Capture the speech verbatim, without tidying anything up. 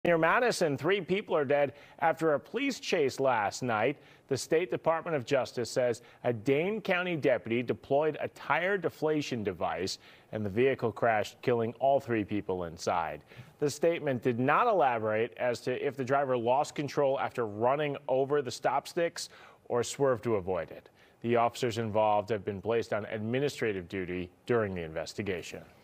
Near Madison, three people are dead after a police chase last night. The State Department of Justice says a Dane County deputy deployed a tire deflation device and the vehicle crashed, killing all three people inside. The statement did not elaborate as to if the driver lost control after running over the stop sticks or swerved to avoid it. The officers involved have been placed on administrative duty during the investigation.